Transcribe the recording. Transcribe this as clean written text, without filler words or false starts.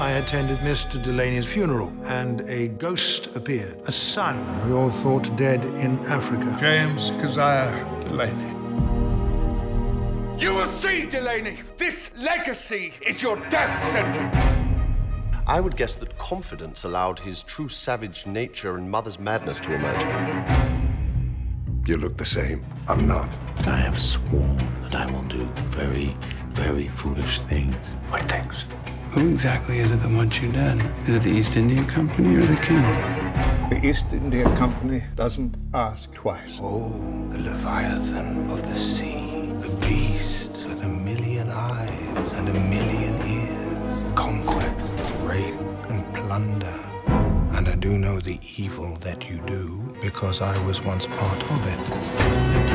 I attended Mr. Delaney's funeral, and a ghost appeared. A son we all thought dead in Africa. James Keziah Delaney. You will see, Delaney! This legacy is your death sentence! I would guess that confidence allowed his true savage nature and mother's madness to emerge. You look the same. I'm not. I have sworn that I will do very, very foolish things. What things? Who exactly is it that wants you dead? Is it the East India Company or the king? The East India Company doesn't ask twice. Oh, the Leviathan of the sea, the beast with 1,000,000 eyes and 1,000,000 ears. Conquest, rape, and plunder. And I do know the evil that you do because I was once part of it.